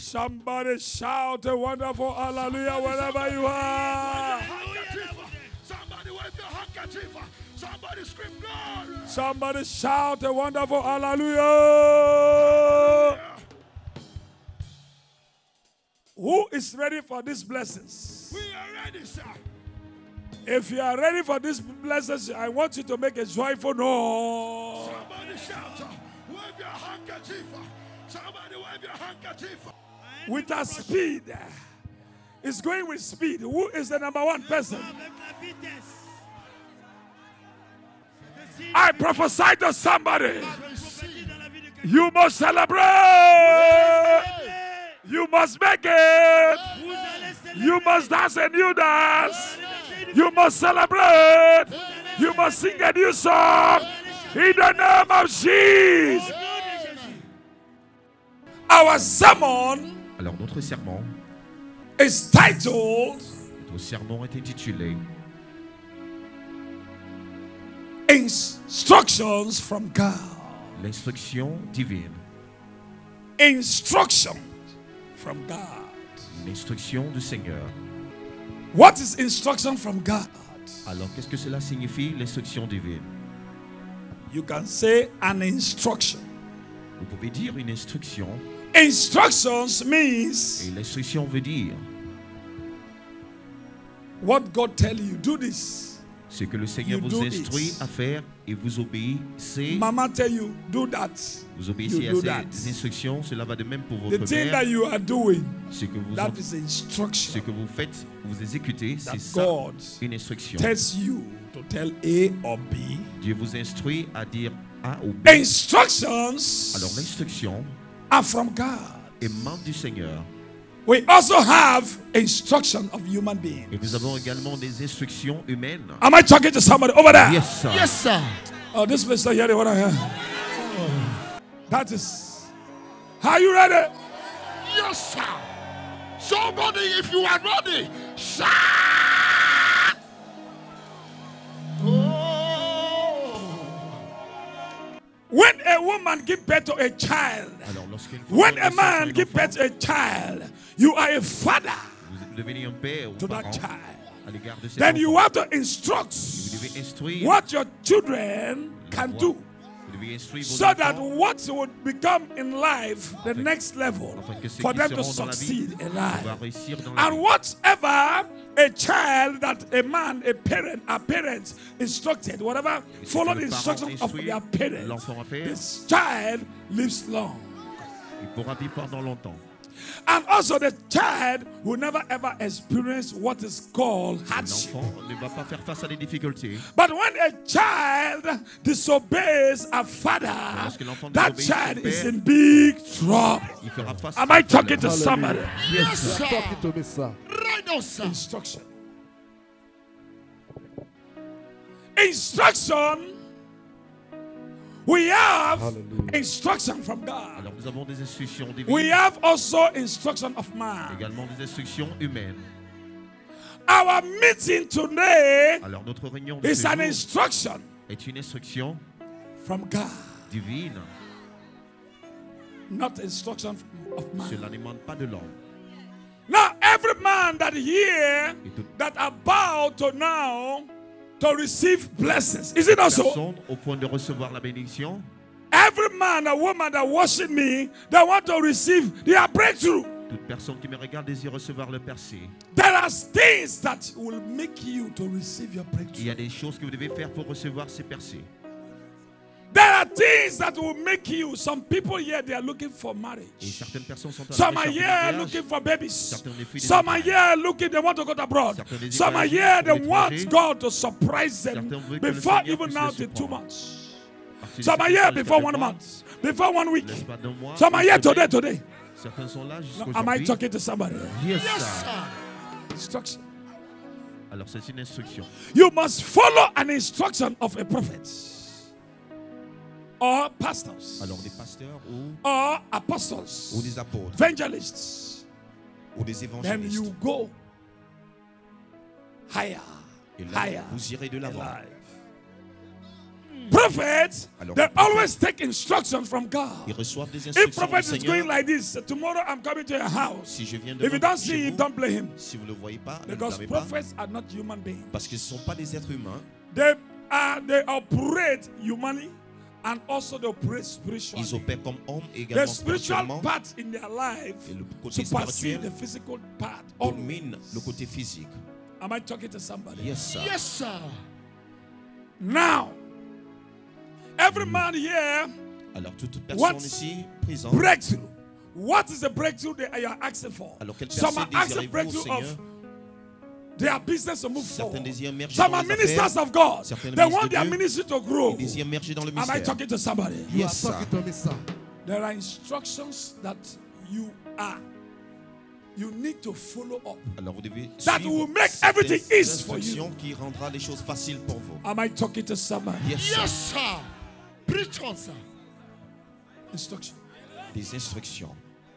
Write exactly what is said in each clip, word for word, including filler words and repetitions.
Somebody shout a wonderful hallelujah wherever you are. Somebody wave your handkerchief. Somebody scream glory. Somebody shout a wonderful hallelujah. Who is ready for these blessings? We are ready, sir. If you are ready for these blessings, I want you to make a joyful noise. Somebody shout. Wave your handkerchief. Somebody wave your handkerchief. With a speed. It's going with speed. Who is the number one person? I prophesy to somebody. You must celebrate. You must make it. You must dance a new dance. You must celebrate. You must sing a new song. In the name of Jesus. Our sermon Alors notre sermon, is titled notre sermon est intitulé Instructions from God. L'instruction divine. Instructions from God. L'instruction du Seigneur. What is instruction from God? Alors qu'est-ce que cela signifie, l'instruction divine? You can say an instruction. Vous pouvez dire une instruction. Instructions means Et l'instruction veut dire what God tell you, do this. ce que le Seigneur You vous do instruit it. à faire et vous obéissez. Mama tell you, do that. Vous obéissez You à do ces that. instructions. Cela va de même pour The votre thing mère. that you are doing, Ce que vous, that en- is ce instruction. que vous faites, vous exécutez, That c'est ça, God une instruction. tells you to tell A or B. Dieu vous instruit à dire A ou B. Instructions Alors l'instruction are from God. émane du Seigneur. We also have instruction of human beings. Et nous avons également des instructions humaines. Am I talking to somebody over there? Yes, sir. Yes, sir. Oh, this place not hearing what I hear. That is. Are you ready? Yes, sir. Somebody, if you are ready, shout. Oh. When a woman gives birth to a child, Alors, lorsqu'une femme when a reçoit man son gives enfant, birth to a child, you are a father vous devenez un père ou to that parent child. à l'égard de cet Then you enfant. have to instruct Vous devez instruire, what your children can do, vous devez instruire vos so that enfants what would become in life the next level afin que ceux for qui them to seront dans la vie succeed in vont life. réussir dans la And vie. whatever a child that a man, a parent, a parents instructed, whatever, Et ce follow que the le parent instructions of instruit their parents, l'enfant à faire, this child lives long. il pourra vivre pendant longtemps. And also the child will never ever experience what is called hardship. L'enfant ne va pas faire face à des difficultés. But when a child disobeys a father, lorsque l'enfant that désobéit child son is père, in big trouble. Il fera face Am à I talking to Hallelujah. somebody? Yes, sir. Talking to me, sir. Right now, sir. Instruction. Instruction. We have Hallelujah. instruction from God. Alors nous avons des instructions We divines, have also instruction of man. également des instructions humaines. Our meeting today Alors notre réunion de is ce an jour instruction est une instruction from God, divine. not instruction of man. Cela n'émane pas de l'homme. Now, every man that here Et toute that about to now to receive blessings, is it not so? personne au point de recevoir la bénédiction, Every man and woman that watching me that want to receive their breakthrough, toute personne qui me regarde désire recevoir le percé. there are things that will make you to receive your Il breakthrough. y a des choses que vous devez faire pour recevoir ces percées. There are things that will make you. Some people here they are looking for Et marriage. certaines personnes sont à la Some are recherche de here mariage. looking for babies. Certains des filles Some are désirent- here looking, they want to go abroad. Certains désirent Some are voyager here, pour they want l'étranger. God to surprise them Certains veulent que le before Seigneur even puisse now les to two surprendre. months. Partir de Some are cette here salle before jusqu'à one deux mois, month, before one week. l'espace d'un mois, Some are une here today, semaine. today. Certains sont là jusqu'à Am I aujourd'hui. talking to somebody? Yes, Yes, sir. sir. Instruction. Alors c'est une instruction. You must follow an instruction of a prophet or pastors Alors des pasteurs ou, or ou apostles, des apôtres evangelists. ou des Then évangélistes. you go higher, Et là, higher vous irez de in l'avant. life. Prophets, Alors, they les prophètes, always take instructions from God. ils reçoivent des If instructions du prophet is Seigneur. going like this, tomorrow I'm coming to your house. Si je viens If you demain don't see chez him, vous, don't blame him. si vous ne le voyez pas, ne le Because blâmez pas. prophets are not human beings. Parce qu'ils ne sont pas des êtres humains. They are they operate humanly and also they operate Ils spiritually. opèrent comme hommes et The également spiritual spirituellement. part in their life Et le côté supersede spirituel the physical part. domine always. le côté physique. Am I talking to somebody? Yes, sir. Yes, sir. Now, every man here Alors, toute personne What's ici présente, breakthrough. What is the breakthrough that you are asking for? alors quel Some percée are asking désirez-vous au breakthrough Seigneur? of their business to move Certains forward. désirent émerger Some dans are les ministers affaires. of God. Certains They ministres want de their Dieu. ministry to grow. Ils désirent émerger dans le Am I ministère. talking to somebody? You Yes, are sir. talking to me, sir. There are instructions that you are. You need to follow up. Alors, vous devez That suivre will make everything des easy for you. instructions qui rendra les choses faciles pour vous. Am I talking to somebody? Yes, sir. Yes, sir. Preach on, sir. Instruction. Des instructions.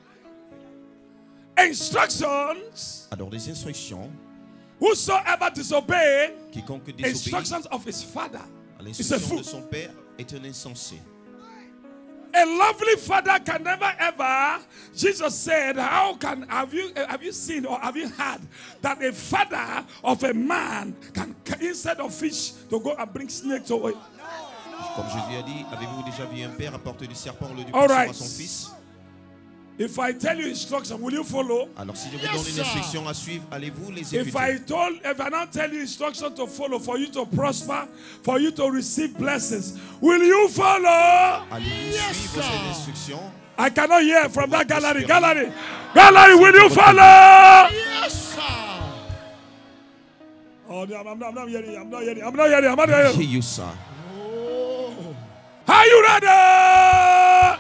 Instructions. Alors, des instructions, Whosoever disobey quiconque désobéit instructions of his father à is a l'instruction fool. de son père est un insensé. A lovely father can never ever. Jesus said, "How can have you have you seen or have you heard that a father of a man can instead of fish to go and bring snakes away?" Comme Jésus a dit, avez-vous déjà vu un père apporter du serpent au lieu du All poisson right. à son fils? If I tell you instruction, will you follow? Alors si je vous Yes, donne une sir. instruction à suivre, allez-vous les If I écouter? told, if I don't tell you instruction to follow for you to prosper, for you to receive blessings, will you follow? Allez-vous Yes, suivre sir. ces instructions? I cannot hear from that gallery. Gallery, gallery, will you follow? Yes, sir. Oh, no, I'm not, I'm not hearing. I'm not hearing. I'm not hearing. I'm not Hear hearing. you, sir. Oh. Are you ready?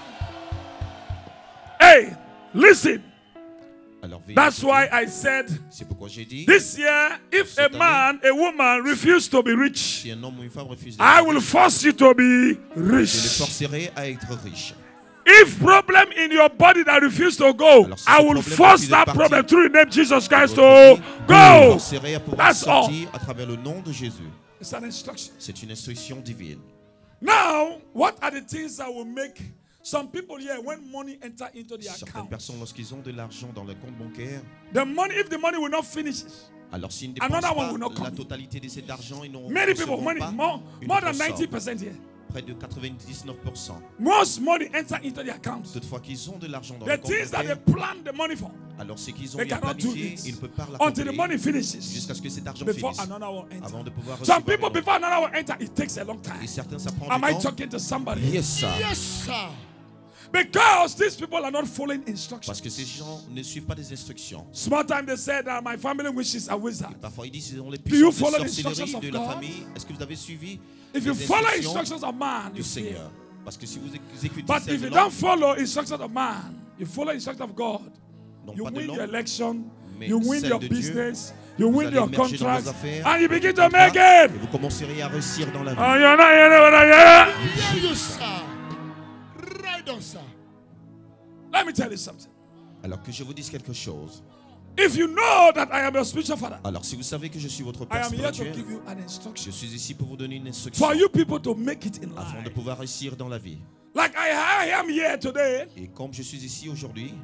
Hey, listen. Alors veillez That's sur why vous. I said C'est pourquoi j'ai dit, this year, if a Cette man, a woman refuse to be rich, si un homme ou une femme refuse I d'être will riche, force you to be je le rich. forcerai à être riche. If problem in your body that refuse to go, Alors, si I ce will problème force refuse that de problem partir, through the name Jesus Christ Je to le go. forcerai à pouvoir That's all. sortir à travers le nom de Jésus. It's an instruction. C'est une instruction divine. Now, what are the things that will make some people here when money enter into their Certaines account? personnes, lorsqu'ils ont de l'argent dans le compte bancaire, The money, if the money will not finish, alors s'ils ne Another dépensent one pas will not la come. totalité de cet argent, ils n'auront many people, recevront money, pas more, une more than autre somme. ninety percent here. Près de quatre-vingt-dix-neuf pour cent. Most money enter into their account. Toutefois qu'ils ont de l'argent dans The le compte things that they bancaire, plan the money for, alors ce qu'ils ont they bien cannot do planifié, it ils ne peuvent pas until the l'accomplir money finishes. jusqu'à ce que cet argent Before finisse, another one enter. avant de pouvoir Some recevoir people, une autre. before another one enter, it takes a long Et time. certains, ça prend Am du I temps. talking to somebody? Yes, sir. Yes, sir. Because these people are not following instructions. Parce que ces gens ne suivent pas des instructions. Small time they said that my family wishes a wizard. Parfois, ils disent qu'ils ont les you puissances follow de the sorcellerie instructions de of la God? famille. Est-ce que vous avez suivi If you les follow instructions instructions of man, du you fear. Seigneur? Parce que si vous écoutez But celles if de you l'homme, don't follow instructions of man, you follow instructions of God, non you pas de win your l'homme, election, mais you win celle your de Dieu, business, you vous win allez your émerger dans vos contracts, affaires, and you begin to contrats, make et it. vous commencerez à réussir dans la vie. Oh, you're not hearing what I hear. Hear you, sir. Right on, sir. Let me tell you something. Alors que je vous dise quelque chose. If you know that I am your spiritual father, Alors si vous savez que je suis votre I père am here to spirituel, give you an je instruction suis ici pour vous donner une instruction for you people to make it in afin de life. pouvoir réussir dans la vie. Like I, I am here today, Et comme je suis ici aujourd'hui,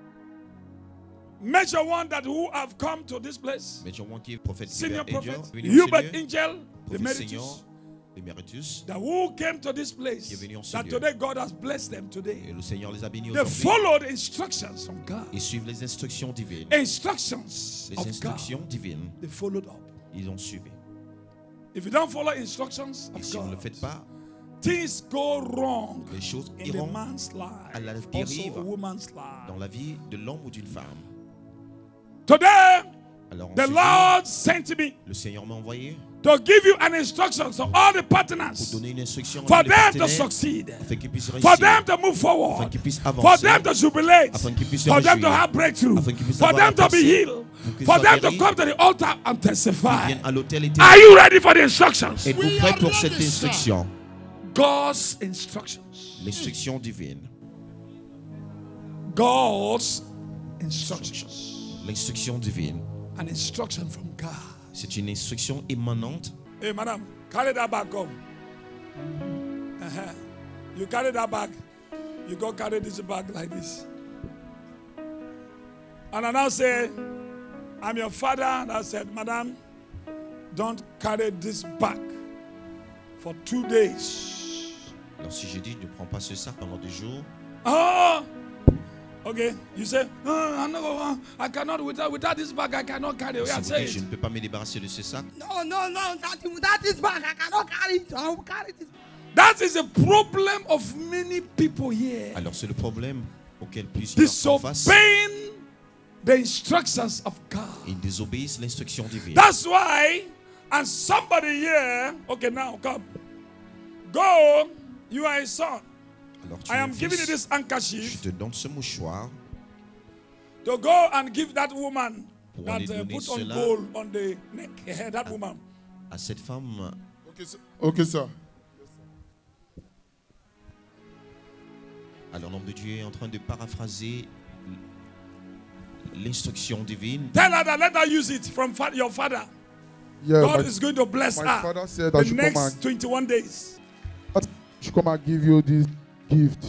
Major one that who have come to this place, mais Jean qui est prophète senior Hubert prophet, Angel, venu en ce Hubert lieu, Angel, the prophète Senior, emeritus, Emeritus, that who came to this qui est place, venu en ce that lieu. today God has blessed them Et today. le Seigneur les a bénis They aujourd'hui. follow the instructions from God. Ils suivent les instructions divines. Instructions Les of God. instructions divines, They followed up. ils ont suivi. If you don't follow instructions Et of si vous ne le God, faites pas, things go wrong les choses in the iront man's life, à la also dérive a woman's life. dans la vie de l'homme ou d'une femme. Today, Alors the ensuite, Lord sent me le Seigneur m'a envoyé to give you an instruction to all the pour partners donner une instruction à for tous les them to partenaires succeed, afin qu'ils puissent for réussir, them to move afin forward, qu'ils puissent for avancer, them to jubilate, afin qu'ils puissent se for them to réjouir, have breakthrough, afin qu'ils puissent for avoir them la to be percée, healed, pour qu'ils for soient them to guéris, come to the altar and qu'ils testify. viennent à l'autel et Are you ready for the instructions? Êtes-vous We prêts are pour ready, cette sir. instruction? God's instructions. L'instruction divine. God's instructions. L'instruction divine. An instruction from God. C'est une instruction émanante. Hey, madam, carry that back home. Uh-huh. You carry that bag. You go carry this bag like this. And I now say, I'm your father. And I said, Madam, don't carry this bag for two days. Alors si je dis ne prends pas ce sac pendant deux jours. Oh, okay. You say, oh, I, know, I cannot without without this bag. I cannot carry. Si I vous say dites, je it. ne peux pas me débarrasser de ce sac. No, no, no, not without this bag. I cannot carry it. I will carry this. That is a problem of many people here. Alors c'est le problème auquel plusieurs font face. Disobeying the instructions of God. Ils désobéissent l'instruction divine. That's why, and somebody here, okay, now come. Go, you are a son. Alors tu I es am un giving you fils. this handkerchief Je te donne ce mouchoir to go and give that woman pour that aller uh, donner put on cela gold on the neck. Yeah, that woman. à cette femme. Okay, sir. Okay, sir. Alors l'homme de Dieu est en train de paraphraser l'instruction divine. Tell her that let her use it from fa- your father. Yeah, God my, is going to bless my her father said I the should come next and twenty-one days. I should come and give you this gift.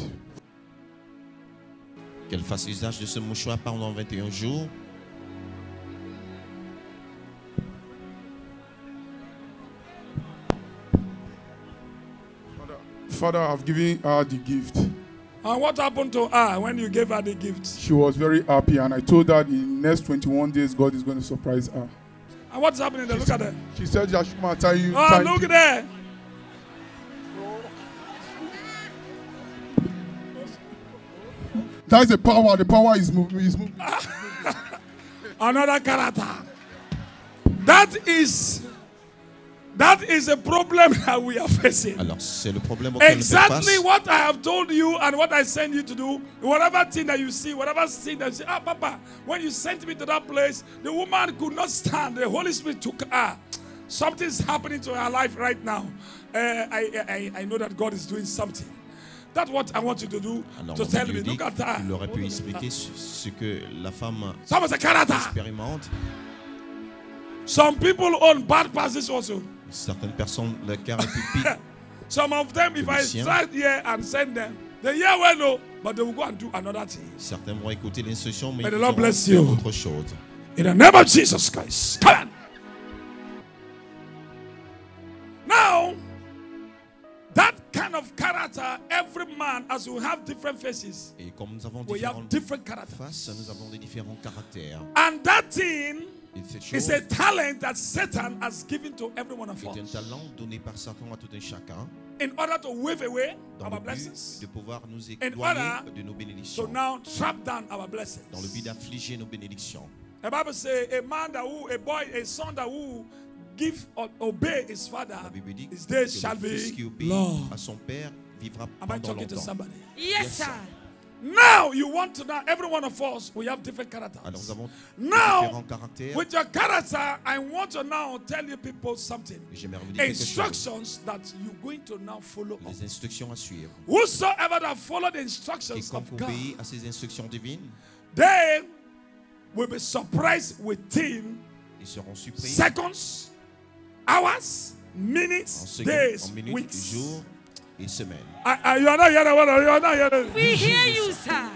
Qu'elle fasse usage de ce mouchoir pendant vingt et un jours. Father, I've given her the gift. And what happened to her when you gave her the gift? She was very happy, and I told her in the next twenty-one days, God is going to surprise her. And what's happening there? Look at that. She said, I should come and tell you. Oh, thank look you. there. That is the power. The power is moving. Is moving. Another character. That is that is a problem that we are facing. Alors c'est le problème auquel nous faisons Exactly face. what I have told you and what I sent you to do. Whatever thing that you see, whatever thing that you see, ah, Papa, when you sent me to that place, the woman could not stand. The Holy Spirit took her. Something's happening to her life right now. Uh, I, I, I know that God is doing something. That's what I want you to do. Alors To l'homme tell de me, Dieu dit look at her. qu'il aurait pu expliquer ce, ce que la femme Someone's a character. expérimente. Some people own bad passes also. Certaines personnes, le cœur est plus pique. Some of them, if I Musicien. start here and send them, they hear well, no, but they will go and do another thing. Certains vont écouter l'instruction, mais May the ils Lord vont bless faire you. autre chose. In the name of Jesus Christ. Come on. Now, that kind of character, every man, as we have different faces, Et comme nous avons we have différentes different characters. faces, nous avons des différents caractères. And that thing Et cette is chose a talent that Satan has given to every one of est un us talent donné par Satan à tout un chacun in order to wave away dans our le but blessings, de pouvoir nous In éloigner order de nos to bénédictions, now trap down our blessings. dans le but d'affliger nos bénédictions. The Bible says a man that who, a boy, a son that who give or obey his father, La Bible dit his que days shall le fils be qui obéit long. à son père vivra Am I pendant talking to longtemps. somebody? Yes, sir. Now you want to know every one of us, we have different Alors nous characters. avons Now, différents caractères. with your character, I want to now tell you people something. J'aimerais vous dire quelque chose. Instructions that you're going to now follow. Les instructions à suivre. Whosoever that follow the instructions Quiconque of God, obéit à ces instructions divines, they will be surprised within ils seront surpris seconds, hours, en minutes, secondes, days, en minutes, weeks. jours et semaines. I, I, you are not hearing what you are not hearing. We hear you, sir.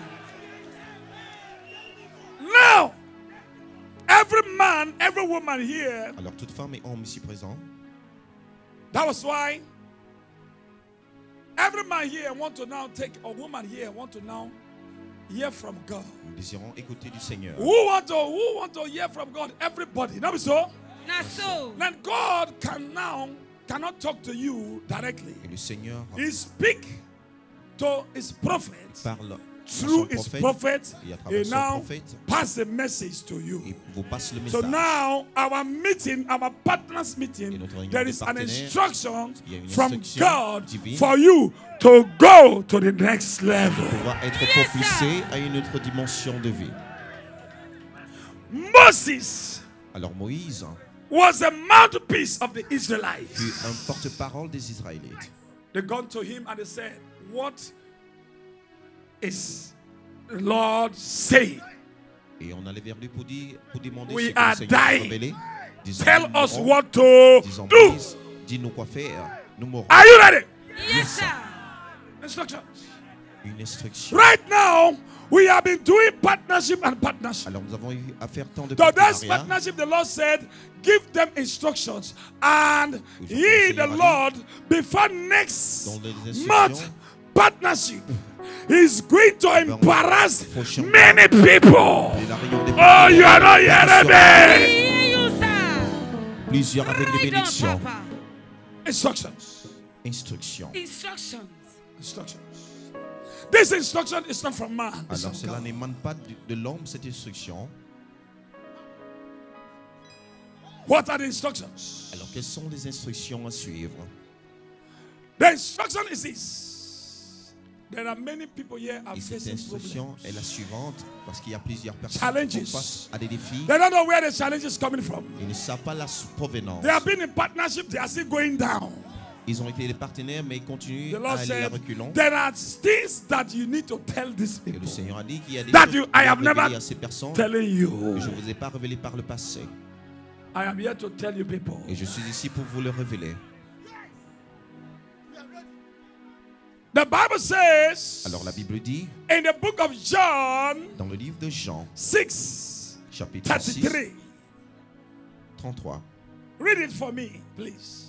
Now, every man, every woman here, Alors toute femme et homme ici présents, that was why every man here want to now take, a woman here want to now hear from God. nous désirons écouter du Seigneur. Who want to, who want to hear from God? Everybody. Not so. Not so. Then God can now cannot talk to you directly. Et le Seigneur He speak to his prophet parle à through son his prophète prophet. et à He travers son now prophète pass the message to you. et vous passe le So message. now our meeting, our partners Et meeting, notre réunion there de is an partenaires, instruction il y a une from instruction God divine for you to go to the next level. pouvoir être propulsé à une autre dimension de vie. Moses Alors Moïse was a mouthpiece of the Israelites. fut un porte-parole des Israélites. They gone to him and they said, "What is the Lord saying? Et on allait vers lui pour dire, pour demander We ce que are le Seigneur a dying. révélé. Disant, Tell nous us mourrons. what to Disant, do." Moïse, dis-nous quoi faire. Nous mourrons. Are you ready? Yes, sir. Instructions. Une instruction. Right now, we have been doing partnership and partnership. Alors nous avons eu à faire tant de So this partenariats. partnership, the Lord said, give them instructions. And He, the Lord, before next Dans les instructions, month, partnership is going to Dans embarrass le prochain many people. Et la réunion des Oh, you are not hearing We me. hear you, sir. Plusieurs avec des Right on, bénédictions. Papa. Instructions. Instructions. Instructions. Instructions. This instruction is not from man. It's Alors from cela God. n'émane pas de, de l'homme, cette instruction. What are the instructions? Alors quelles sont les instructions à suivre? The instruction is this. There are many people here are Et cette facing instruction problems. est la suivante, parce qu'il y a plusieurs personnes Challenges. qui font face à des défis. They don't know where the challenge is coming from. Ils ne savent pas la provenance. They have been in partnership, they are still going down. Ils ont été les partenaires, mais ils continuent The à Lord aller à said, reculons. there are things that you need to tell these Et le people. Seigneur a dit qu'il y a des That choses you- qu'il I a have never révélées à ces personnes que Telling you, je ne vous ai pas révélées par le passé. I am here to tell you people. Et je suis ici pour vous le révéler. The Bible says Alors la Bible dit, in the book of John dans le livre de Jean, six chapitre six, thirty-three. trente-trois. Read it for me, please.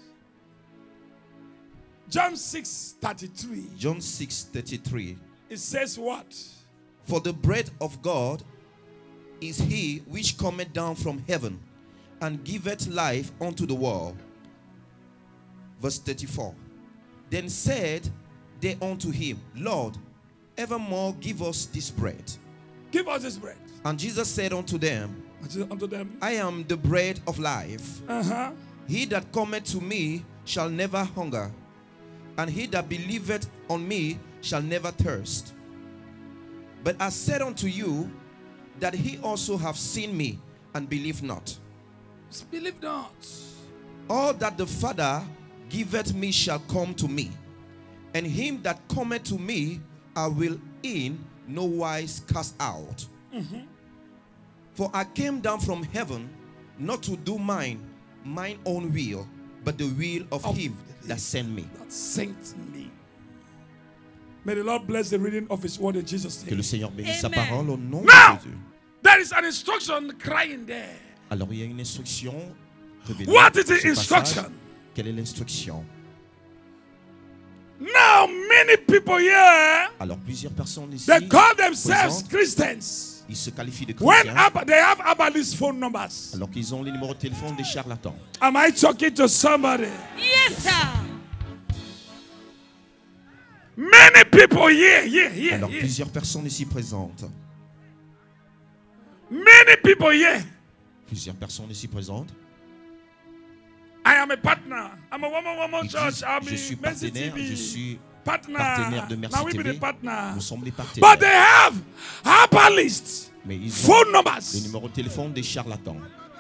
John six thirty-three. John six thirty-three. It says what? For the bread of God is he which cometh down from heaven and giveth life unto the world. Verse thirty-four. Then said they unto him, Lord, evermore give us this bread. Give us this bread. And Jesus said unto them, Unto them. I am the bread of life. Uh-huh. He that cometh to me shall never hunger, and he that believeth on me shall never thirst. But I said unto you that he also have seen me and believe not. Believe not. All that the Father giveth me shall come to me, and him that cometh to me I will in no wise cast out. Mm-hmm. For I came down from heaven not to do mine, mine own will, but the will of, Of him that sent me. That sent me. May the Lord bless the reading of His word in Jesus' Que le name. Seigneur bénisse sa Amen. parole au nom Now, de Jésus. there is an instruction crying there. Alors il y a une instruction révélée What is dans the ce instruction? passage. Quelle est l'instruction? Now, many people here, Alors plusieurs personnes ici, they call themselves présentes, Christians. ils se qualifient de When chrétiens Abba, they have Abba's phone numbers. alors qu'ils ont les numéros de téléphone des charlatans. Am I talking to somebody? Yes, sir. Many people here, here, here, Alors here. plusieurs personnes ici présentes, Many people here. plusieurs personnes ici présentes, I am a partner. I'm a woman, woman ils church. disent, I'm je suis a Mercy partenaire, T V. je suis partner. partenaire de Mercy Now we T be V. the partner. Nous sommes les But partenaires. they have Abba list, Mais ils ont phone les numbers. numéros de téléphone des charlatans.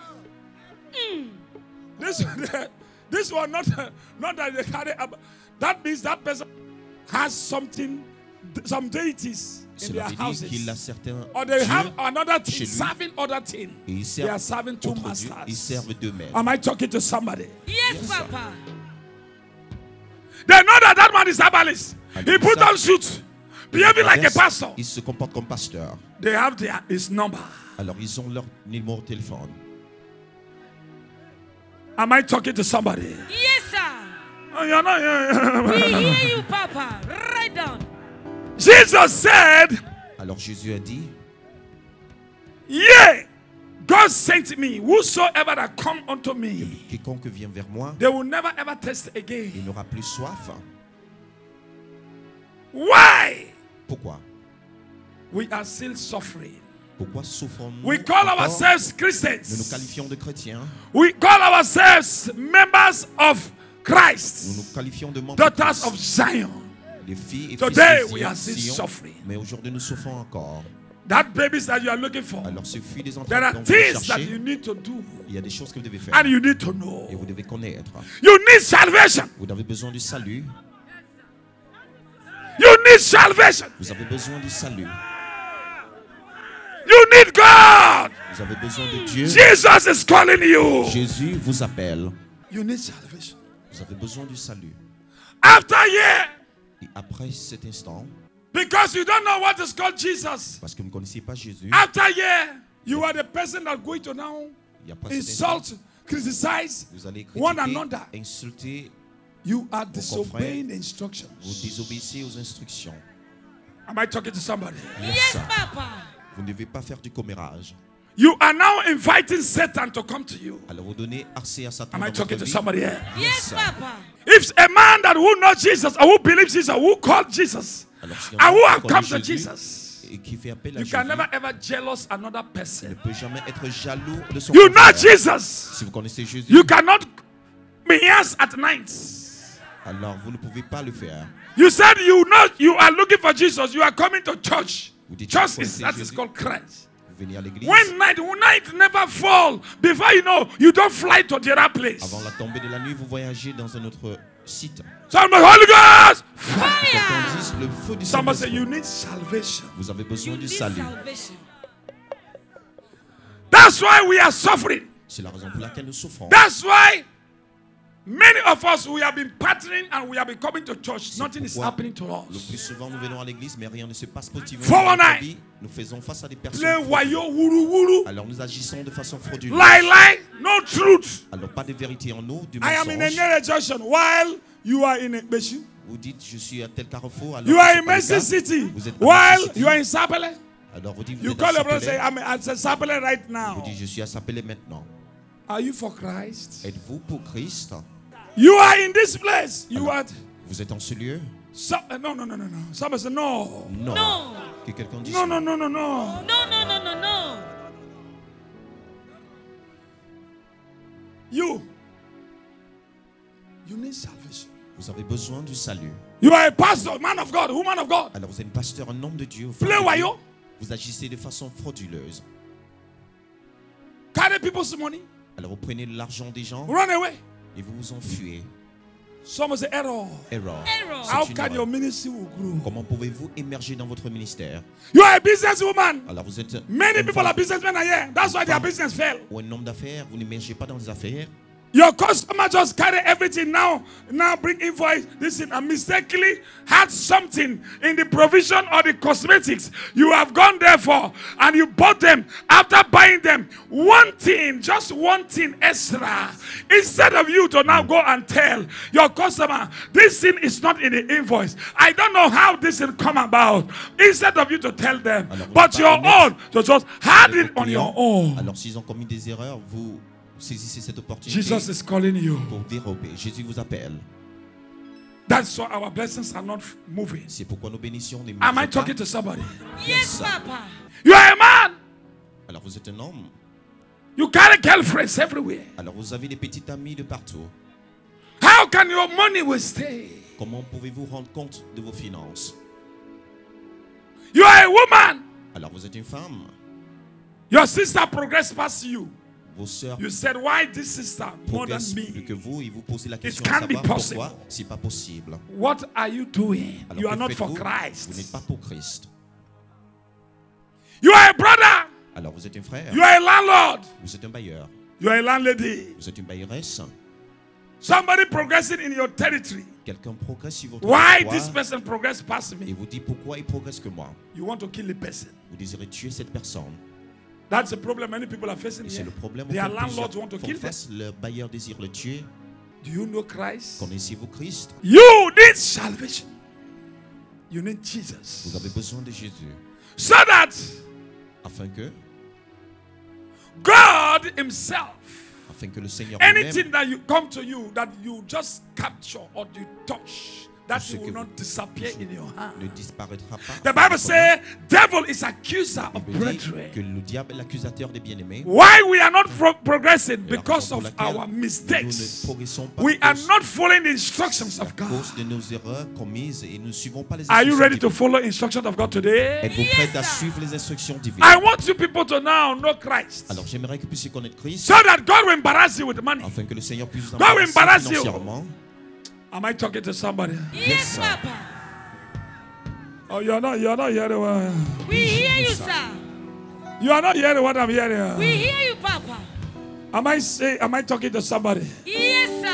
This, this one not, not that they carry Abba. That means that person has something, some deities in Cela their veut dire qu'il a houses. certains Or they have dieux another chez thing, lui. serving other thing. et ils They are servent serving two autres dieux, ils masters. servent deux maîtres. Am I talking to somebody? Yes, Papa. They know that that man is herbalist. And He they put serve- on suit, behaving like a Yes, pastor. Ils se comportent comme pasteurs. They have their, his number. Alors ils ont leur numéro de téléphone. Am I talking to somebody? Yes, sir. Oh, you're not- yeah, We yeah. hear you, Papa. Write down. Jesus said, Alors Jésus a dit, yea, God sent me. Whosoever that come unto me, quiconque vient vers moi, they will never ever taste il again. n'aura plus soif. Why? Pourquoi? We are still suffering. Pourquoi souffrons-nous? We call encore? ourselves Nous nous Christians. qualifions de chrétiens. We call ourselves members of Nous Christ, nous qualifions de membres de daughters Christ. of Zion. Les filles et Today fils de we Sion, are still Sion. suffering. Mais aujourd'hui nous souffrons encore. That babies that you are looking for. Alors ce fut des There enfants are dont vous things that cherchez. you need to do, Il y a des choses que vous devez faire. and you need to know. Et vous devez connaître. You need salvation. Vous avez besoin du salut. You need salvation. Vous avez besoin du salut. You need God. Vous avez besoin de Dieu. Jesus is calling you. Jésus vous appelle. You need salvation. Vous avez besoin du salut. After a year, Et après cet instant, because you don't know what is called Jesus, parce que vous ne connaissez pas Jésus, after a year, you are the person that going to now et après cet instant, insult, criticize vous allez one critiquer, another. insulter, You are confrères, disobeying the vous instructions. désobéissez aux instructions. Am I talking to somebody? Yes, Papa. Vous ne devez pas faire du commérage. You are now inviting Satan to come to you. Alors vous donnez accès à Satan Am dans I votre talking to vie. somebody here? Yes, Papa. If a man that who knows Jesus or who believes Jesus, who called Jesus, Alors si and who on have connaît come to Jésus Jesus, et qui fait appel à you Jésus, can never ever jealous another ne person. peut jamais être jaloux de son You know confrère. Jesus. Si vous connaissez Jésus, You cannot be yours at night. alors vous ne pouvez pas le faire. You said you know you are looking for Jesus. You are coming to church. Vous dites Church que is c'est that is Jésus. called Christ. Vous venez à l'église. When night, when night never fall. Before you know, you don't fly to the other place. Avant la tombée de la nuit, vous voyagez dans un autre site. Somebody, Holy Ghost. Quelqu'un dit le feu du Somebody say Saint-Esprit. you need salvation. Vous avez besoin You du need salut. salvation. That's why we are suffering. C'est la raison pour laquelle nous souffrons. That's why many of us we have been partnering and we have been coming to church. Nothing is pourquoi happening to Le us. plus souvent, nous venons à l'église, mais rien ne se passe positivement Four dans one notre nine. vie. Nous faisons face à des personnes Play fraudueuses. wayo wuru wuru. Alors nous agissons de façon frauduleuse. Lie lie. No truth. Alors pas de vérité en nous, du I am in a mensonge. near junction while you are in a Beshu. Vous dites je suis à tel carrefour. Alors You que are c'est in pas le Mercy cas. City Vous êtes à while Mercy City. you are in Sapele. Alors vous dites vous You êtes à call your brother and say Sapele. I'm at Sapele right Vous now. dites je suis à Sapele maintenant. Are you for Christ? Êtes-vous pour Christ? You are in this place. You are. Vous êtes en ce lieu? So, uh, no, no, no, no, no. Somebody say no. Non. No. Que quelqu'un dise No, no, no, no, no. No, no, no, no, no. You. You need salvation. Vous avez besoin du salut. You are a pastor, man of God, woman of God. Alors vous êtes un pasteur, un homme de Dieu. femme Play de Dieu. wayo. Vous agissez de façon frauduleuse. Carry people's money. Alors vous prenez l'argent des gens Run away. et vous vous enfuyez. Someone say error. Error. Error. C'est How une can erreur. your ministry will grow? Comment pouvez-vous émerger dans votre ministère? You are a businesswoman. Alors vous êtes Many une people femme are businessmen here. That's why their business fail. ou un homme d'affaires, vous n'émergez pas dans les affaires. Your customer just carry everything now. Now bring invoice. This thing and mistakenly had something in the provision or the cosmetics you have gone there for, and you bought them. After buying them, one thing, just one thing extra. Instead of you to now go and tell your customer this thing is not in the invoice. I don't know how this will come about. Instead of you to tell them, Alors, vous but n'êtes your pas own to just had Avec it vos on your clients. own. Alors s'ils ont commis des erreurs, vous saisissez cette opportunité Jesus is calling you. pour dérober. Jésus vous appelle. That's why our blessings are not moving. C'est pourquoi nos bénédictions ne Am I bougent pas. talking to somebody? Yes, Papa. You are a man. Alors vous êtes un homme. You carry girlfriends everywhere. Alors vous avez des petites amies de partout. How can your money will stay? Comment pouvez-vous rendre compte de vos finances? You are a woman. Alors vous êtes une femme. Your sister progressed past you. Vos sœurs You said, why this sister more than progressent plus me? que vous et vous posez la question can't de be savoir possible. pourquoi c'est pas possible. What are you doing? Alors You que are not for faites-vous? Christ. Vous n'êtes pas pour Christ. You are a brother. Alors vous êtes un frère. You are a landlord. Vous êtes un bailleur. You are a landlady. Vous êtes une bailleresse. Somebody progressing in your territory. Quelqu'un progresse sur votre Why territoire this person progressed past et me? vous dit pourquoi il progresse que moi. You want to kill the person. Vous désirez tuer cette personne. That's the problem many people are facing Et c'est here. le problème Their auquel landlords plusieurs want to font kill them. face. Leur bailleur désire le tuer. Do you know Christ? Connaissez-vous Christ? You need salvation. You need Jesus. Vous avez besoin de Jésus. So that Afin que, God Himself, afin que le Seigneur lui-même, anything that you come to you that you just capture or you touch, that ce it will que not disappear in your hand. ne disparaîtra pas. The Bible says, devil is accuser La of Bible dit brethren. que le diable est l'accusateur des bien-aimés. Why we are not pro- progressing? Et la Because raison of pour laquelle our nous ne mistakes. progressons pas We à are cause- not following the instructions à of God. cause de nos erreurs commises et nous ne suivons pas les Are you instructions ready to divines. follow instructions of God today? Êtes-vous Yes, prêts à sir. suivre les instructions divines? I want you people to now know Christ. Alors j'aimerais que vous puissiez connaître Christ So that God will embarrass you with money. afin que le Seigneur puisse vous God will embarrasser embarrass you. financièrement. Am I talking to somebody? Yes, sir. Papa. Oh, you're not, you're not hearing what, We hear you, sir. you are not hearing what I'm hearing. We hear you, Papa. Am I say, am I talking to somebody? Yes, sir.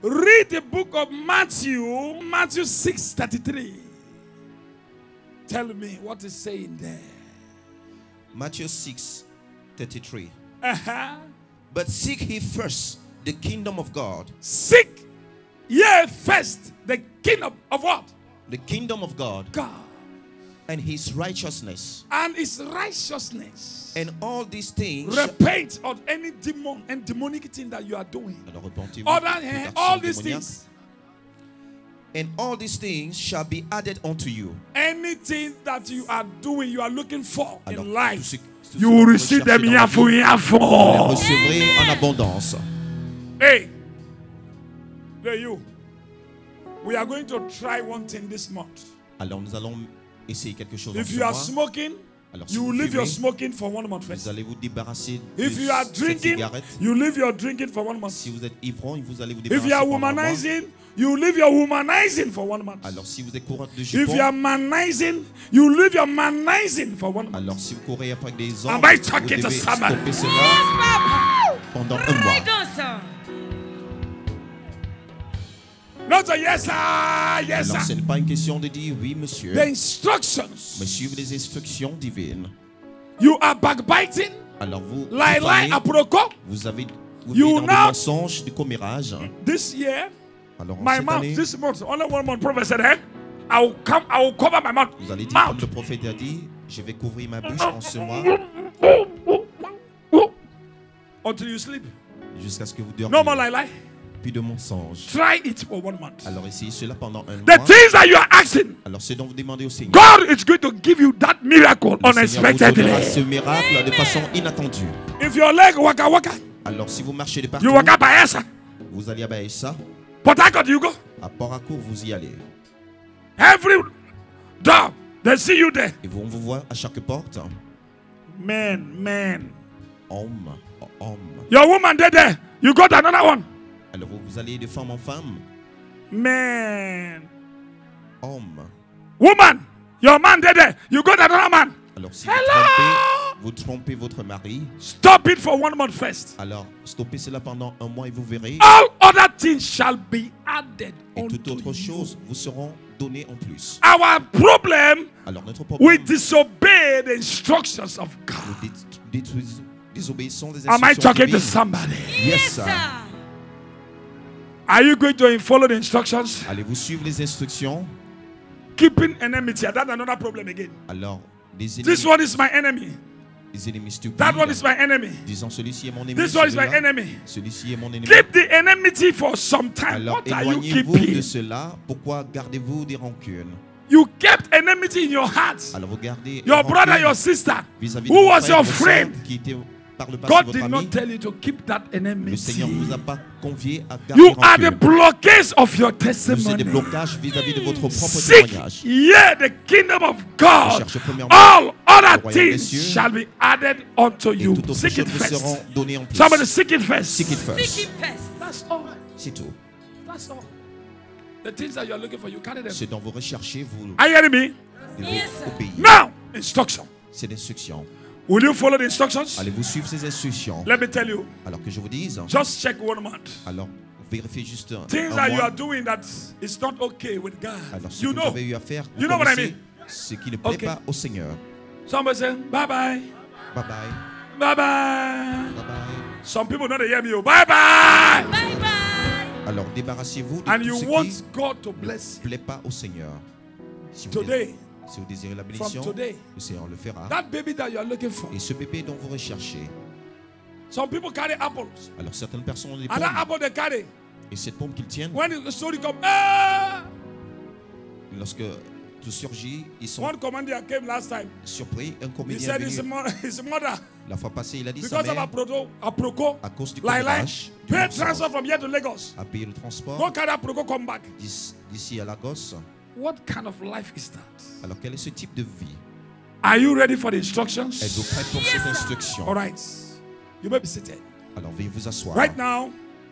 Read the book of Matthew, Matthew six thirty-three. Tell me what is saying there. Matthew six thirty-three. Uh-huh. But seek ye first the kingdom of God. Seek ye first the kingdom of what? The kingdom of God God. and his righteousness. And his righteousness. And all these things. Repent of any demon and demonic thing that you are doing. Alors repentez-vous Other de toute hand, action all these démoniaque. things. And all these things shall be added unto you. Anything that you are doing, you are looking for Alors, in tout life, ce- tout ce you que will vous receive recherchez them dans la yafo vie, yafo. vous les recevrez en abondance. Hey, there you. We are going to try one thing this month. Alors nous allons essayer quelque chose en If ce you are mois. smoking, Alors si you vous will leave your fumez, smoking for one month vous first. allez vous débarrasser de If you are cette drinking, cigarette. you leave your drinking for one month. Si vous êtes ivrogne, vous allez vous If débarrasser you are pendant un mois. womanizing, you leave your womanizing for one month. Alors si vous êtes courante de If you jupons, are manizing, you leave your manizing for one month. alors si vous courez après des hommes, Am I vous talking to devez somebody? stopper cela Papa. pendant un mois. Right on, sir. Not a yes, sir, yes, Alors ce sir. n'est pas une question de dire oui monsieur, The instructions. mais suivez les instructions divines. You are backbiting, Alors vous, vous, lie, lie, parlez, aproko. vous avez vous You vivez dans now- des mensonges, du commérage. This year, Alors en my cette mouth, année, this month, only one month, prophet said, hey, I will come, I will cover my mouth. vous allez dire comme Mouth. le prophète a dit, je vais couvrir ma bouche en ce mois Until you sleep. jusqu'à ce que vous No more dormiez. lie, lie. Plus de mensonges. Try it for one month. Alors essayez cela pendant un The mois. things that you are asking, Alors ce dont vous demandez au Seigneur, God is going to give you that miracle le Seigneur vous unexpectedly. donnera ce miracle de façon inattendue. If your leg waka waka, Alors si vous marchez de partout, you waka by esa. vous allez à Baïssa, Port Harcourt, you go. à Port-à-Court, vous y allez. Every door, they see you there. Et vous, on vous voit à chaque porte, Man, man. homme, homme. Your woman there, there. You got another one. Alors vous, vous allez de femme en femme, Man. homme. Woman. Your man there, there. You got another man. Alors si vous Hello! trompez, vous trompez votre mari, Stop it for one month first. alors stoppez cela pendant un mois et vous verrez. All other things shall be added Et unto toute autre you. chose vous seront données en plus. Our problem, Alors notre we problème, disobey the instructions of God. nous dé- détruisons- désobéissons des Am I instructions talking to divines. somebody? Yes, Yes, sir. sir. Are you going to follow the instructions? Allez-vous suivre les instructions? Keeping enmity. That's another problem again. Alors, les This ennemis, one is my enemy. les ennemis stupides, That one is my enemy. disant celui-ci est mon ennemi, This one is my celui-là, enemy. celui-ci est mon ennemi. Keep the enmity for some time. Alors What are you éloignez-vous de keeping? cela. Pourquoi gardez-vous des rancunes? You kept enmity in your heart. Alors vous gardez Your rancune brother, your sister. vis-à-vis Who de was votre your frère, votre friend? sœur, qui était par le passé God votre did ami. not tell you to keep that Le Seigneur ne enmity. vous a pas convié à garder You are the rancune. blockage of your Vous êtes des testimony. blocages vis-à-vis de votre propre Seek témoignage. ye the kingdom of God. Recherchez premièrement All other le royaume des things cieux. shall be added unto Et you. toutes autres Seek it choses vous seront first. données en plus. Somebody seek it first. Seek it Seek first. him first. That's all. C'est tout. That's all. The things that you are looking for, you carry them. Ce dont vous recherchez, vous Are you hearing me? devez Yes, sir. obéir. Now, instruction. C'est l'instruction. Will you follow the instructions? Allez-vous suivre ces instructions? Let me tell you. Alors que je vous dise, Just check one month. alors vérifiez juste un, Things un that you mois. are doing that is not okay with God. Alors ce You que vous know. avez eu à faire, vous You know what I connaissez mean? ce qui ne plaît Okay. pas au Seigneur. Somebody say, bye bye. Bye bye. Bye bye. Bye bye. Some people don't hear me. Oh, bye bye. Bye bye. Alors débarrassez-vous de And tout you ce want qui God to ne bless you. plaît pas au Seigneur. Si vous, Today, désirez, si vous désirez la from bénédiction, today, le Seigneur le fera. that baby that you are looking for. Et ce bébé dont vous recherchez, Some people carry apples. alors certaines personnes ont des And that pommes. apple they carry. Et cette pomme qu'ils tiennent, When the story come, ah! lorsque tout surgit, ils sont One commander came last time. surpris. Un He comédien said est his, venu mo- his mother, la fois passée, il a dit sa because of mère, Aproko, Aproko, à cause du like, like, commérage, du pay mensonge, transfer from here to Lagos. a payé le transport Go carry Aproko, come back. d'ici d'ici à Lagos. What kind of life is that? Alors quel est ce type de vie? Are you ready for the instructions? Êtes-vous prêt pour cette instruction? All right. You may be seated. Alors veuillez vous asseoir. Right now,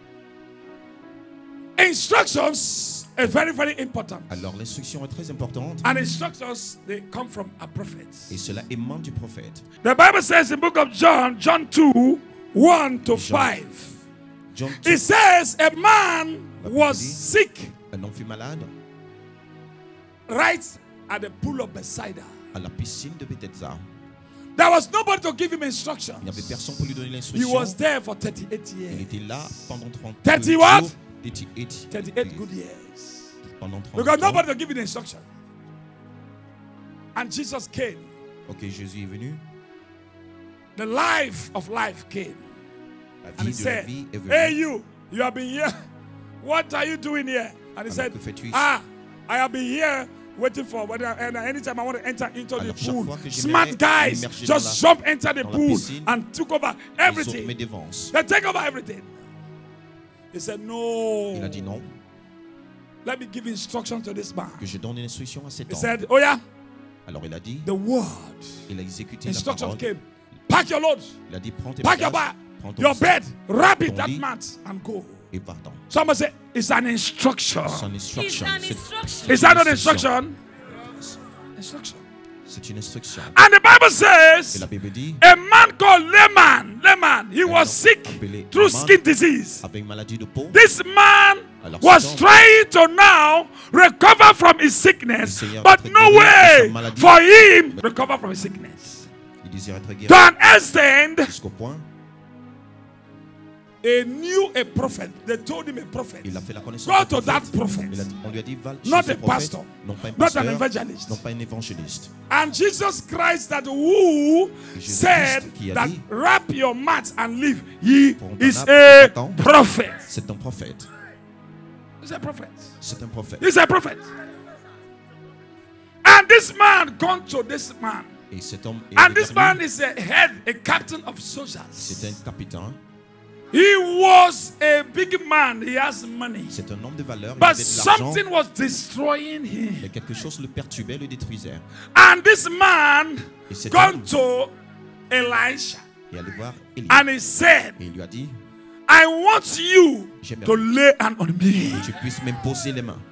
instructions is very, very important. Alors l'instruction est très importante And instructions, they come from a prophet. et cela émane du prophète. The Bible says in the book of John, John two, one to John. five. John It says, a man La Bible was dit, sick un homme fut malade right at the pool of Bethsaida. à la piscine de Bethesda. There was nobody to give him instructions. Il n'y avait personne pour lui donner He l'instruction. was there for thirty-eight Il years. était là pendant trente thirty jours. what? trente-huit thirty-eight good years. Pendant trente Because ans. nobody to give you the instruction. And Jesus came. Ok, Jésus est venu. The life of life came. La And he vie de la said, vie est venue. hey you, you have been here. What are you doing here? And he Alors, said, que fais-tu ici? ah, I have been here waiting for whether and anytime I want to enter into the Alors, chaque pool. fois que Smart j'aimerais guys m'immerger dans just la- jump enter the dans la pool piscine, and took over Les autres everything. me dévancent. They take over everything. He said, no. Il a dit non, Let me give instruction to this man. que je donne une instruction à cet He homme. said, oh yeah, Alors il a dit, the word. il a exécuté la Instruction parole. came. Pack your loads. Il a dit, prends tes Pack your bagages, bag. prends ton Your sac bed. Wrap it ton that lit. mat and go. et va-t'en. Somebody say, it's an instruction. C'est une It's instruction. an C'est- instruction. Is that not instruction? Instruction. C'est une instruction. And the Bible Et says, la Bible dit, a man called Layman, Layman, he was sick appelé through Naaman, skin disease. avec une maladie de peau, This man Alors, was cet homme- trying to now recover from his sickness, Le Seigneur but était no guéri de way sa maladie. for him to recover from his sickness. il désirait être guéri To an extent, jusqu'au point, he knew a prophet. They told him a prophet. il a fait la connaissance Go d'un to that prophète. prophet. Il a dit- on lui a dit, va chez Not ce a prophète, pastor. non pas un Not pasteur, an evangelist. non pas un évangéliste. And Jesus Christ that who Jésus said Christ qui a that dit, wrap your mat and leave, he Prends ton is nappe, a attends. prophet. C'est un prophète. He's a prophet. C'est un prophète. He's a prophet. And this man gone to this man. Et cet homme est And allé this vers man lui. is a head, a captain of soldiers. C'est un capitaine. He was a big man. He has money. C'est un homme de valeur. Il But avait de l'argent. something was destroying him. Mais quelque chose le perturbait, le détruisait. And this man Et cet gone homme to Elisha. est allé voir Élie. And he said, Et il lui a dit, I want you J'aimerais to lay hand on me. que tu puisses m'imposer les mains.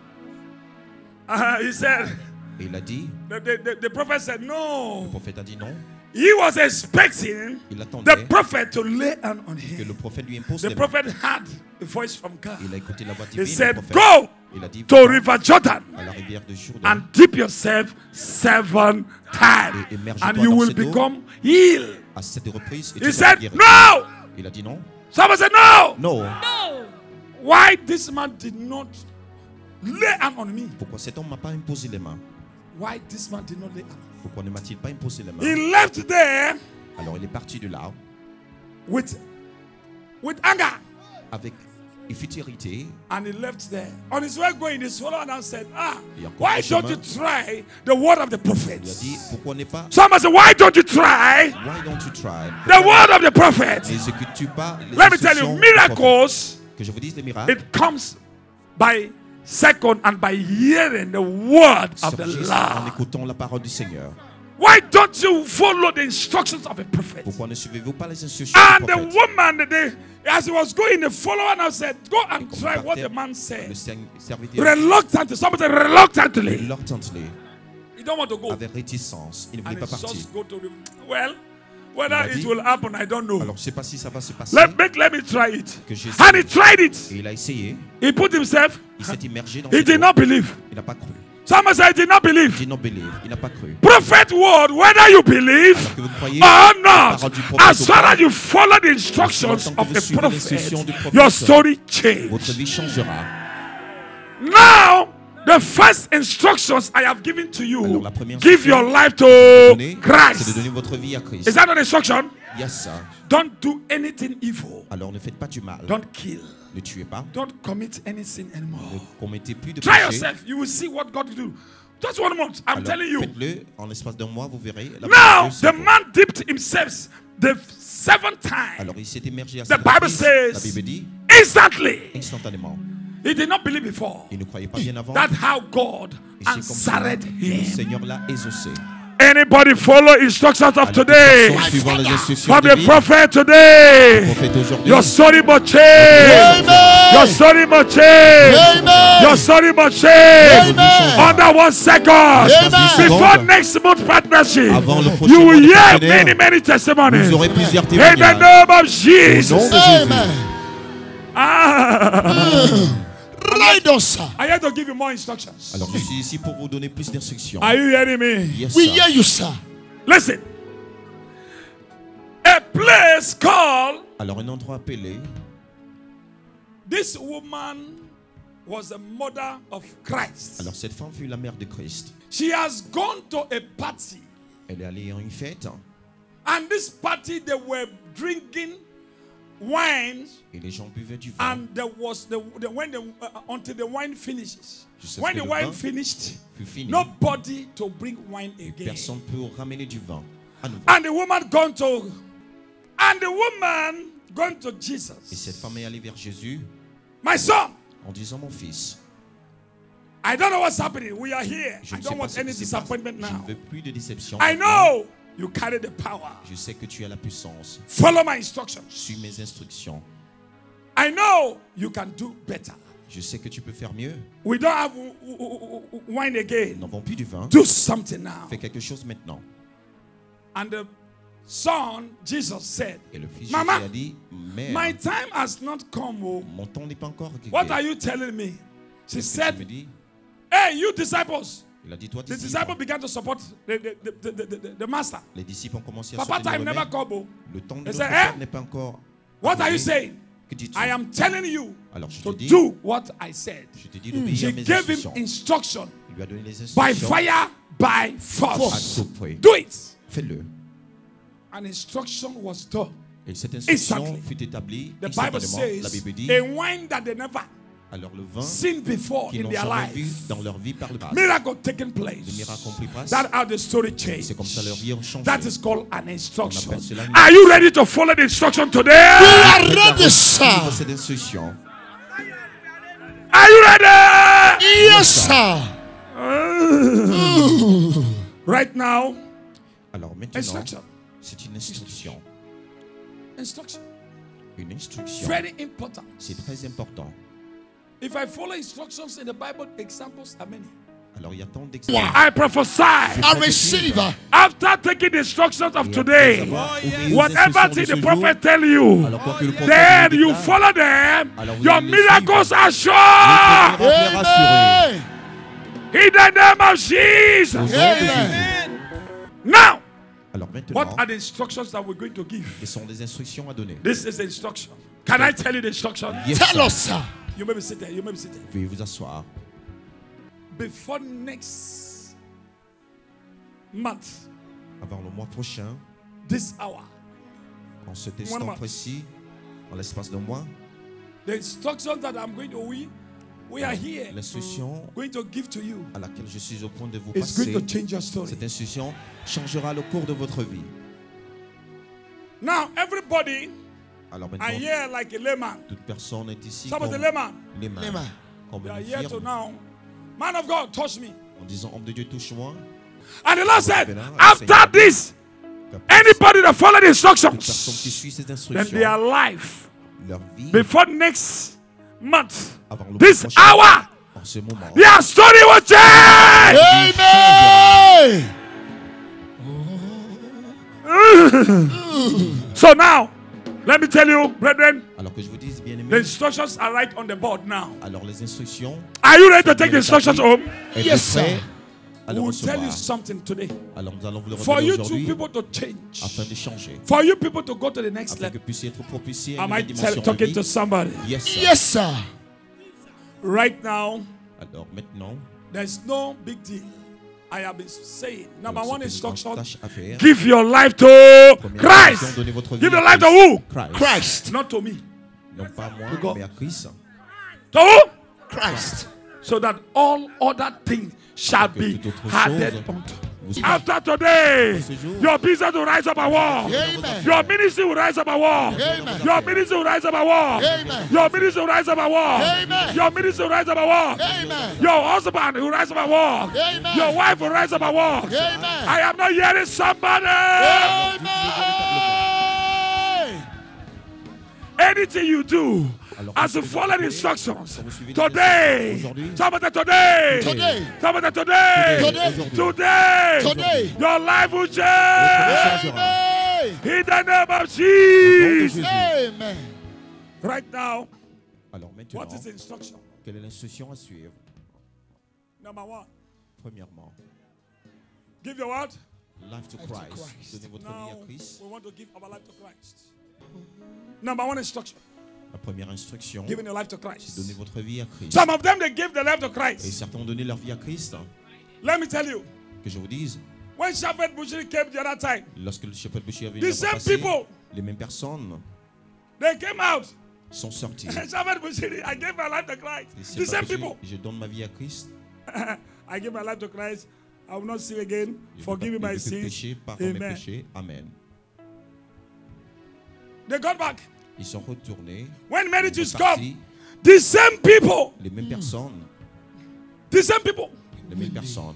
Uh, he said, Et il a dit, the, the, the, the prophet said, le no. prophète a dit non. He was expecting Il the attendait prophet to lay hand on que him. le prophète lui impose The les mains. prophet had a voice from God. Il a écouté la voix He divine. Le said, prophète. go Il a dit, to va River Jordan à la rivière de Jourdain and dip yourself seven times, Et immerge-toi and dans you will cette eau. become healed. à sept reprises et tu He seras said, guéri. no. Il a dit non. Someone said, no. Non. No. Why this man did not lay hand on me? Pourquoi cet homme m'a pas imposé les mains? Why this man did not lay hand on me? Pourquoi ne m'a-t-il pas imposé les mains? He left there Alors il est parti de là with, with anger. avec futilité. And he left there. On his way going, he swallowed and said, ah, Et encore why au don't you chemin, try the word of the prophet? Il a dit, pourquoi n'est pas Someone said, why don't you try Why don't you try? the word of the prophet? N'exécutes-tu pas les Let me tell you, instructions du prophète? miracles, Que je vous dise les miracles. it comes by second and by hearing the word of the surgissent en Lord. écoutant la parole du Seigneur. Why don't you follow the instructions of a prophet? Pourquoi ne suivez-vous pas les instructions And du the prophète? woman, they, as he was going, the follower now said, go and Comme try what partait, the man Le said. ser- serviteur Reluctantly, somebody said reluctantly. reluctantly, You don't want to go. avec réticence, il ne And voulait pas it's partir. just go to the, well, whether Il a it dit- will happen, I don't know. Alors je ne sais pas si ça va se passer. Let, make, let me try it. Que j'ai And he essayé. tried it. Et il a essayé. He put himself. Il s'est immergé dans He cette did eau. not believe. Il n'a pas cru. Someone said he did not Il believe. did not believe. Il n'a pas cru. Prophet word, whether you believe Que vous croyez or la not, parole du prophète as ou far pas, as you follow the instructions longtemps que of vous the suivez l'instruction du prophet, prophète, your story changed. votre vie changera. Now, the first instructions I have given to Alors, you, la première give your instruction life que je to vous donne, c'est de Christ. donner votre vie à Christ. Is that an instruction? Yes, sir. Don't do anything evil. Alors ne faites pas du mal. Don't kill. Ne tuez pas. Don't commit any sin Ne anymore. commettez plus de Try péché. yourself. You will see what God will do. Just one month. I'm Alors telling you. faites-le en l'espace d'un mois, vous verrez. La Now, bonne Dieu, c'est the bon. man dipped himself the seven times. Alors il s'est immergé à The cette Bible reprise. La says, Bible dit instantly. instantanément. He did not believe before. Il ne croyait pas bien avant. That's how God Et c'est comme ça answered que le him. Seigneur l'a exaucé. Anybody follow instructions of Alors, today? de toute façon, suivant les instructions From the divines, prophet today. prophète aujourd'hui, Your story must change. Your story must change. Amen. Your story must change. Amen. Under one second. Amen. Before next month partnership, Avant le prochain you will mois de hear partenaire, many, many testimonies. vous aurez plusieurs In the témoignages. name of Au Jesus. nom de Jésus. Amen. Ah. Guide us, sir. I have to give you more instructions. Alors je suis ici pour vous donner plus d'instructions. Are you hearing me? Yes, We sir. hear you, sir. Listen. A place called, Alors un endroit appelé, this woman was a mother of Christ. alors cette femme fut la mère de Christ. She has gone to a party. Elle est allée à une fête And this party, they were drinking wine. et les gens buvaient du vin. And there was the, the when the uh, until the wine finishes. Jusqu'à When ce the que le wine vin finished, fut fini. nobody to bring wine again. Personne ne peut ramener du vin à nouveau. And the woman gone to, and the woman gone to Et Jesus. cette femme est allée vers Jésus My son, en disant, mon fils, I don't know what's happening. We are here. je I ne sais don't pas want ce any qui se passe. disappointment Je now. ne veux plus de déception. I maintenant. know you carry the power. Je sais que tu as la puissance. Follow my instructions. Suis mes instructions. I know you can do better. Je sais que tu peux faire mieux. We don't have w- w- w- w- wine Nous again. n'avons plus du vin. Do something now. Fais quelque chose maintenant. And the son, Jesus said, Et le fils Mama, Jésus a dit, mère, my time has not come. Oh. mon temps n'est pas encore arrivé. What are you telling me? She Qu'est-ce que tu me said, dis? hey, you disciples. Il a dit, toi, The disciple. disciples began to support the, the, the, the, the, the master. Les disciples ont commencé à Papa soutenir time le never maître. come. Oh. Le temps de They notre said, Père eh? n'est pas encore What are you arrivé. saying? Que dis-tu? I am telling you Alors je te to dis, do what I said. je te dis d'obéir à She mes gave him instructions. instruction Il lui a donné les by instructions. fire, by À force. tout prix. Do it. Fais-le. An instruction was done. Et cette instruction Instantly. fut établie The Bible instantanément. La says Bible dit, a wine that they never alors le vin seen before qu'ils in n'ont their jamais vu life. dans leur vie par le passé. Miracle taking Le place. miracle ont pris place. That how the story changed. C'est comme ça leur vie a changé. That is called an instruction. On appelle cela une Are you ready to follow the instruction We today? are ready, sir. Suivre cette instruction. Are you ready? Yes, sir. Right now, Alors maintenant, instruction. c'est une instruction. Instruction. Une instruction. Very important. C'est très important. If I follow instructions in the Bible, examples are many. Alors il y a tant d'exemples. I prophesy. I receive. After taking the instructions of today, whatever thing the prophet tell you, Alors quoi que le prophète then vous you déclare, follow them. alors vous Your les miracles are sure. votre miracle est rassuré. Amen. In the name of Jesus. Au nom de Amen. Jésus. Now, Alors what maintenant, are the instructions that we're going to give? ce sont des instructions à donner. This is the instruction. Can I tell you the instruction? Yes, Tell sir. us, sir. You may be seated. You may be seated. Veuillez vous asseoir. Before next month, Avant le mois prochain, this hour, en cet One instant month. précis, en l'espace d'un mois, the instructions that I'm going to we we are here l'instruction going to give to you à laquelle je suis au point de vous is going passer, to change your story. cette instruction changera le cours de votre vie. Now, everybody Alors are maintenant, here like a layman. toute personne est ici Some of comme the layman, les mains, Amen. comme they are une here to firme, now. Man of God, touch me. en disant, homme de Dieu, touche-moi. And the Lord said, Maintenant, after Seigneur, this, qu'après anybody that follow the toute personne qui instructions, suit ces then instructions, their life leur vie, before next month, avant le mois this prochain, hour, en ce moment, their story will change. Amen. So now, let me tell you, brethren, alors que je vous dise, bien the aimé, instructions are right on the board now. alors les instructions, Are you ready to take the instructions home? êtes-vous Yes, prêts sir. à We les will tell you recevoir? something today. Alors nous allons vous le For révéler you two aujourd'hui people to change. afin de changer, For you people to go to the next afin que level. vous puissiez être propulsés à Am une I nouvelle tell, dimension de talking vie. to somebody? Yes, sir. Yes, sir. Right now, Alors maintenant, there's no big deal. I have been saying, number alors, one c'est une grande instruction, tâche à faire. give your life to Première Christ. instruction, donnez votre vie Give à your life to Christ. who? Christ. Christ. Not to me. Non pas à moi, God. mais à Christ. To who? Christ. So that all other things shall Que be toute autre added chose unto. vous After today, ce jour, your business will rise up a wall. Amen. Your ministry will rise up a wall. Amen. Your ministry will rise up a wall. Amen. Your ministry will rise up a wall. Amen. Your ministry will rise up a wall. Amen. Your husband will rise up a wall. Amen. Your wife will rise up a wall. Amen. I am not hearing somebody. Amen. Anything you do, Alors, as you quand vous follow the faites, instructions, quand vous suivez les today, instructions aujourd'hui, somebody today, Today. somebody today, Today. today, Today. your life will change. Amen. In the name of au nom de Jesus. Jésus. Amen. Right now, Alors maintenant, what is the instruction? Quelle est l'instruction à suivre? Number one, Premièrement, give your what? life to Life to Christ. Christ. Donnez votre vie Now à Christ. we want to give our life to Christ. Number one instruction, La première instruction, giving your life to c'est Christ. donner votre vie à Christ. Some of them they give their life to Et Christ. certains ont donné leur vie à Christ. Let me tell you, Que je vous dise, when Shepherd Bushiri came the other time, lorsque le shepherd Bushiri avait the la fois same passée, people, les mêmes personnes they came out. sont sorties. Shepherd Bushiri, I gave my life to Christ. Et The shepherd same Bushiri, people. je donne ma vie à Christ. I give my life to Christ. I will not sin again. Je Forgive me ne my veux plus sins. pécher, pardonne mes Amen. péchés. Amen. They got back. Ils sont retournés. When ils marriages sont come, partis. the same people, Les mêmes personnes. the same people Les mêmes personnes.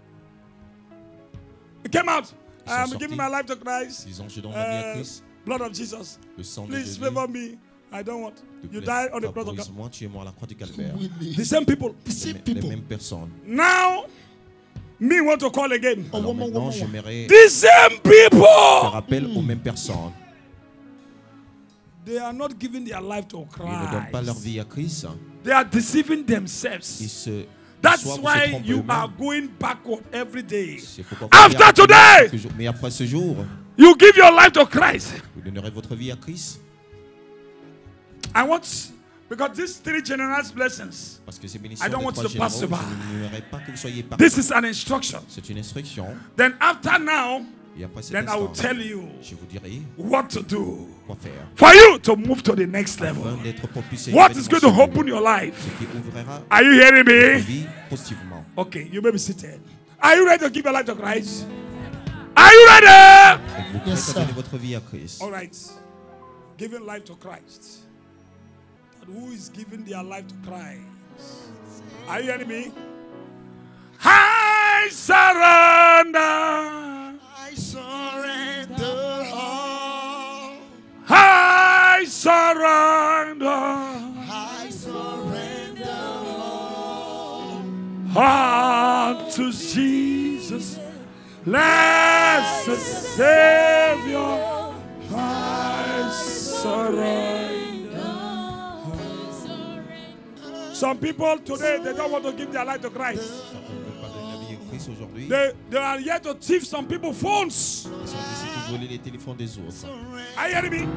came out. Ils sont I'm sortis. giving my life to Christ. Disons, je donne ma vie à Uh, Christ. blood of Jesus. Le sang de Please Jésus. favor me. I don't want. S'il te You plaît, die on the cross of God. favorise-moi, tu es mort à la croix du calvaire. The same people. The same Les, les people. mêmes personnes. Now, me want to call again. Oh, Alors one more, maintenant, one more. j'aimerais The same faire people. appel aux mêmes personnes. They are not giving their life to Ils ne donnent pas leur Christ. vie à Christ. They are deceiving Ils themselves. se That's soit vous se why trompez you eux-mêmes. are going backward every day. C'est pourquoi vous After regardez today, ce jour. Mais après ce jour, you give your life to Christ. vous donnerez votre vie à Christ. I want, because these three general blessings, Parce que ces bénédictions I don't des want trois you to pass généraux, by. je n'aimerais pas que vous soyez partis. this is an instruction. C'est une instruction. Then after now, Et après cet then I will instant, tell you je vous dirai what to do quoi faire. for you to move to the next level. Afin d'être propulsé What vers is une going to dimension open your life? Ce qui ouvrira Are you hearing votre me? vie positivement. Okay, you may be seated. Are you ready to give your life to Christ? Are you ready? Êtes-vous prêt Yes, à sir. donner votre vie à Christ? All right. Giving life to Christ. But who is giving their life to Christ? Are you hearing me? I surrender. I surrender all. I surrender. I surrender all. Heart to Jesus, blessed Savior. I surrender. Some people today, they don't want to give their life to Christ. Certains ne veulent pas donner la vie à Christ aujourd'hui. They, they are here to thief some people phones. Ils sont ici pour voler les téléphones des autres. Are you hearing me?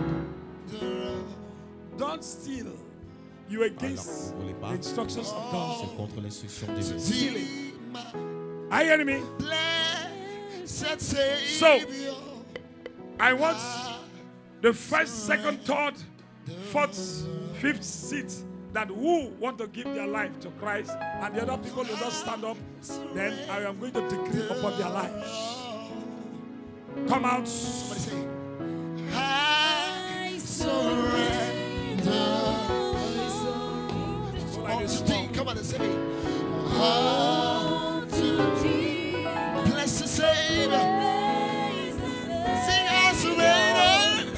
Don't steal. You Alors, against ne volez the pas. instructions of God. C'est contre l'instruction de Dieu. Stealing. Are you hearing me? Blessed Savior. So, I want the first, second, third, fourth, fifth seat that who want to give their life to Christ and the other people will not stand up, then I am going to decree upon their lives. Come out. Somebody say, I surrender. so like this. Come on and say it. Oh, to blessed Savior. Sing I surrender.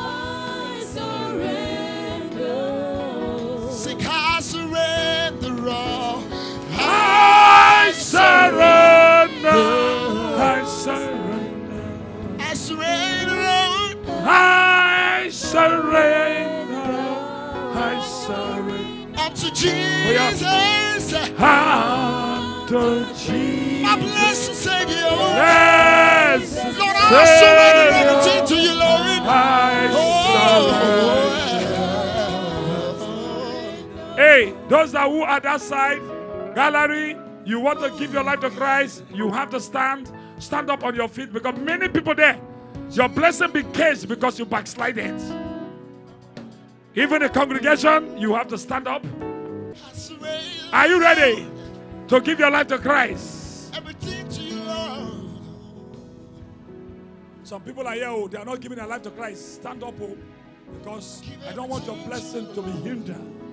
Sing I surrender all. I surrender. I surrender. I surrender all. I surrender. I surrender. Unto Jesus. Unto Jesus. My blessed Savior. Yes. Lord, I surrender everything to you, Lord. I surrender. Hey, those that who are that side, gallery, you want to give your life to Christ, you have to stand, stand up on your feet because many people there, your blessing be caged because you backslided. Even the congregation, you have to stand up. I surrender Are you ready to give your life to Christ? everything to you, Lord. Some people are here, oh, they are not giving their life to Christ. Stand up, oh, because I don't want your blessing to be hindered.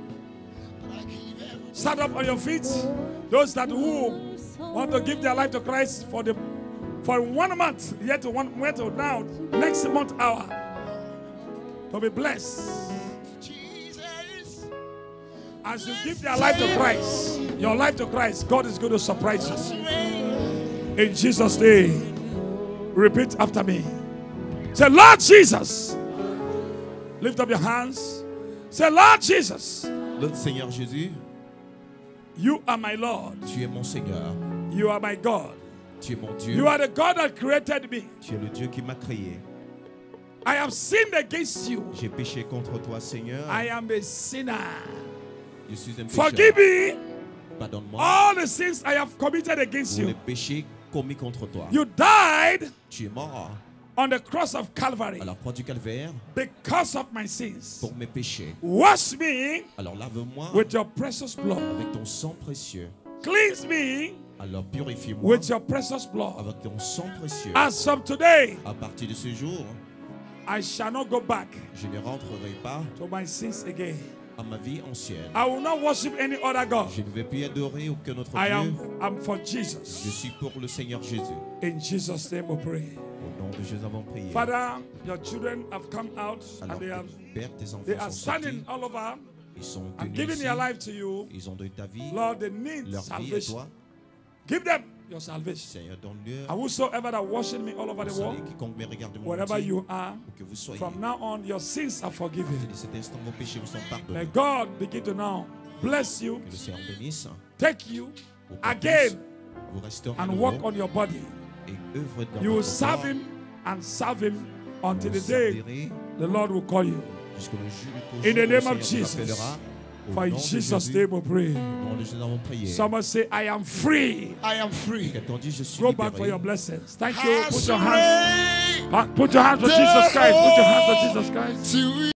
Stand up on your feet. Those that who want to give their life to Christ for the for one month, yet to one month to now, next month hour, to be blessed. Jesus. As you give their life to Christ, your life to Christ, God is going to surprise you. Surrender. In Jesus' name, repeat after me. Say, Lord Jesus. Lift up your hands. Say, Lord Jesus, Le Seigneur Jésus, You are my Lord. Tu es mon Seigneur. You are my God. Tu es mon Dieu. You are the God that created me. Tu es le Dieu qui m'a créé. I have sinned against you. J'ai péché contre toi, Seigneur. I am a sinner. Je suis un Forgive pécheur. me Pardonne-moi all the sins I have committed against pour les you. péchés commis contre toi. You died Tu es mort on the cross of Calvary à la croix du calvaire because of my sins. pour mes péchés. Wash me Alors lave-moi with your precious blood. avec ton sang précieux. Cleanse me Alors purifie-moi with your precious blood. avec ton sang précieux. As from today, À partir de ce jour, I shall not go back je ne rentrerai pas to my sins again. à ma vie ancienne. I will not worship any other God. Je ne vais plus adorer aucun autre I Dieu. am I'm for Je Jesus. suis pour le Seigneur Jésus. In Jesus' name we pray. Au nom de Jésus, nous avons prié. Father, your children have come out Alors, and they have Père, tes they enfants are sont sortis. standing all over Ils sont and venus giving ici. their life to you. Ils ont donné ta vie, Lord, they need leur vie à salvation. toi. Give them your salvation. Seigneur, donne-leur. And whosoever that watching me all over the Celui world, quiconque me regarde de mon wherever entier, you are, où que vous soyez, from now on your sins are forgiven. de cet instant, vos péchés vous sont May pardonnés. God begin to now bless you, Que le Seigneur bénisse. take you Au pas again plus, vous restaurez and de walk nouveau on your body. et œuvre dans You will votre serve corps. him and serve him until Vous the day servirez the Lord will call you. jusqu'au jour où In the le name of Seigneur Jesus. vous appellera. Au For in nom de Jesus' Jésus, name we pray. au nom de Jésus, nous avons prié. Someone say, I am free. I am free. Quelqu'un dit, je suis Go back for libéré. your blessings. Thank you. Put your hands. Has reigned uh, Put your hands for Jesus Christ. Put your hands for Jesus Christ. to